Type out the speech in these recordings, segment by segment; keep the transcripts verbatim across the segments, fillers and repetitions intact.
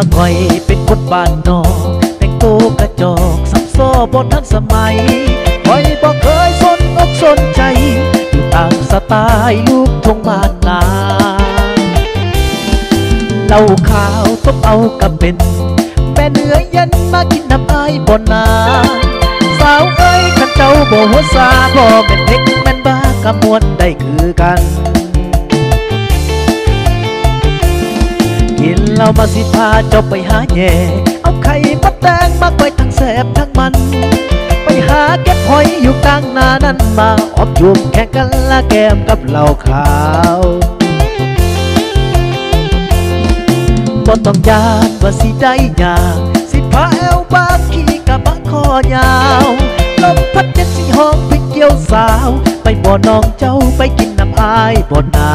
คอยเป็นคนบ้านนอกแต่งตัวกระจอกสับซ้อบนทันสมัยคอยบอกเคยสนอกสนใจอยู่ตามสไตล์ลูกทุ่งบ้านนาเหล้าขาวต้มเอากับเป็นแม่เนื้อเย็นมากินน้ำอายบนนาสาวเอ้ยขันเจ้าบ่หัวซาบ่เป็นเด็กแม่นบ้ากะมวนได้คือกันกินเหล้ามาสิพาเจ้าไปหาแย่เอาไข่มดแดงมาไว้ทั้งแสบทั้งมันไปหาเก็บหอยอยู่กลางนานั้นมาออบจุ่มแข่งกันละแก้มกับเหล้าขาวบ่ต้องยานว่าสิได้ยากสิพาแอวบางขี่กะบะคอยาวลมพัดเจ็ดสีห้องไปเกี่ยวสาวไปบ่อน้องเจ้าไปกินน้ำอายบ่อนา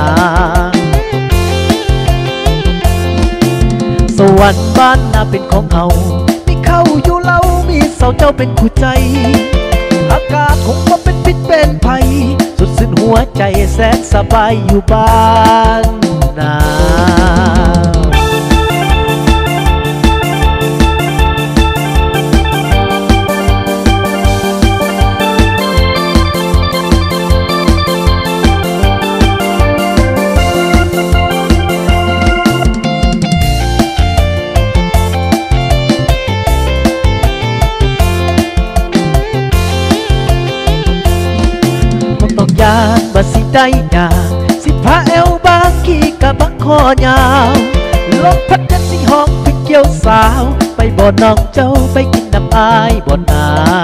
สวรรค์บ้านนาเป็นของเฮามีเขาอยู่เล่ามีเสาเจ้าเป็นคู่ใจอากาศคงบ่เป็นพิษเป็นภัยสุดสิ้นหัวใจแสนสบายอยู่บ้านนาอยากบ่สิได้ยากสิพาแอวบางขี่กะบักคอยาวลมพัดกันสิห้องไปเกี่ยวสาวไปบ่อน้องเจ้าไปกินน้ำอายบ่อนา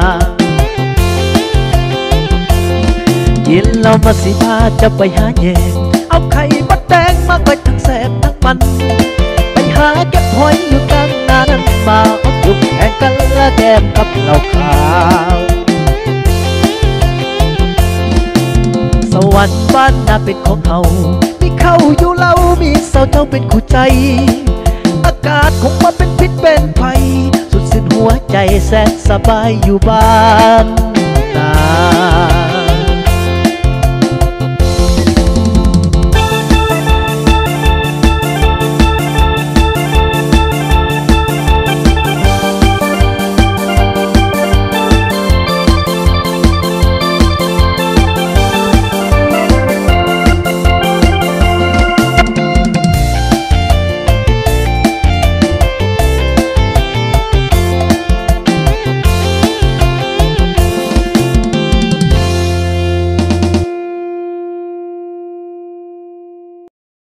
กินเหล้ามาสิพาจะไปหาแยงเอาไข่มดแดงมาไว้ทั้งแสบทั้งมันไปหาเก็บหอยอยู่กลางนานั้นมาอดยุ่งแข่งกันละแก้มกับเหล้าขาวสวรรค์บ้านนาเป็นของเฮามีเขาอยู่เล่ามีเสาเจ้าเป็นคู่ใจอากาศคงมาเป็นพิษเป็นภัยสุดสิ้นหัวใจแสนสบายอยู่บ้าน